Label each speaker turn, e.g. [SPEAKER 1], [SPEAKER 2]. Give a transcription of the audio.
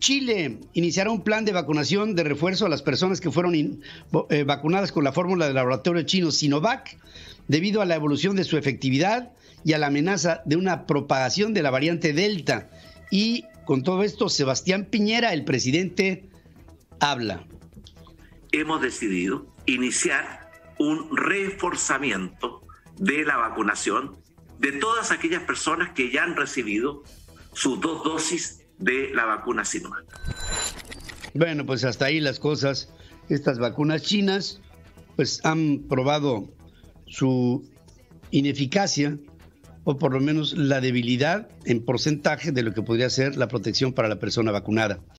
[SPEAKER 1] Chile iniciará un plan de vacunación de refuerzo a las personas que fueron vacunadas con la fórmula del laboratorio chino Sinovac, debido a la evolución de su efectividad y a la amenaza de una propagación de la variante Delta. Y con todo esto, Sebastián Piñera, el presidente, habla.
[SPEAKER 2] Hemos decidido iniciar un reforzamiento de la vacunación de todas aquellas personas que ya han recibido sus 2 dosis de la vacuna Sinovac.
[SPEAKER 1] Bueno, pues hasta ahí las cosas. Estas vacunas chinas pues han probado su ineficacia, o por lo menos la debilidad en porcentaje de lo que podría ser la protección para la persona vacunada.